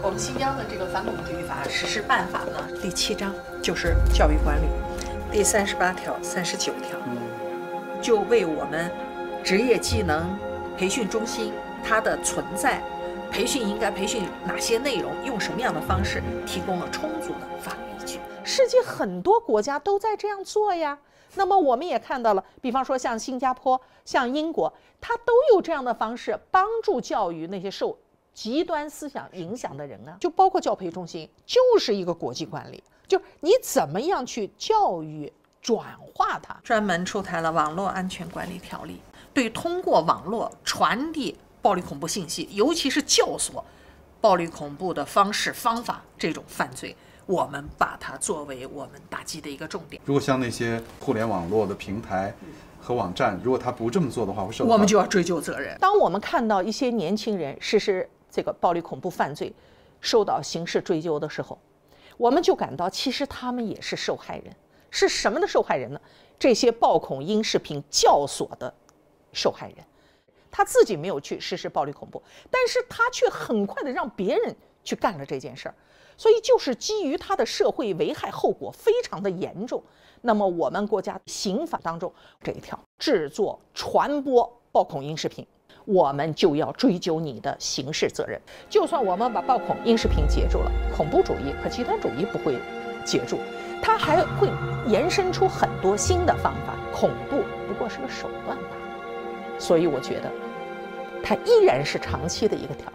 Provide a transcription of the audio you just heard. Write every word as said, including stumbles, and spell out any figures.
我们新疆的这个反恐局法实施办法呢，第七章就是教育管理，第三十八条、三十九条，就为我们职业技能培训中心它的存在、培训应该培训哪些内容、用什么样的方式，提供了充足的法律依据。世界很多国家都在这样做呀。那么我们也看到了，比方说像新加坡、像英国，它都有这样的方式帮助教育那些受极端思想影响的人啊。就包括教培中心，就是一个国际管理，就你怎么样去教育转化它。专门出台了网络安全管理条例，对通过网络传递暴力恐怖信息，尤其是教唆暴力恐怖的方式方法这种犯罪，我们把它作为我们打击的一个重点。 如果像那些互联网络的平台和网站，如果他不这么做的话，会受到我们就要追究责任。当我们看到一些年轻人实施这个暴力恐怖犯罪，受到刑事追究的时候，我们就感到其实他们也是受害人。是什么的受害人呢？这些暴恐音视频教唆的受害人，他自己没有去实施暴力恐怖，但是他却很快的让别人去干了这件事儿。所以就是基于它的社会危害后果非常的严重，那么我们国家刑法当中这一条，制作、传播暴恐音视频，我们就要追究你的刑事责任。就算我们把暴恐音视频截住了，恐怖主义和极端主义不会截住，它还会延伸出很多新的方法。恐怖不过是个手段吧，所以我觉得它依然是长期的一个挑战。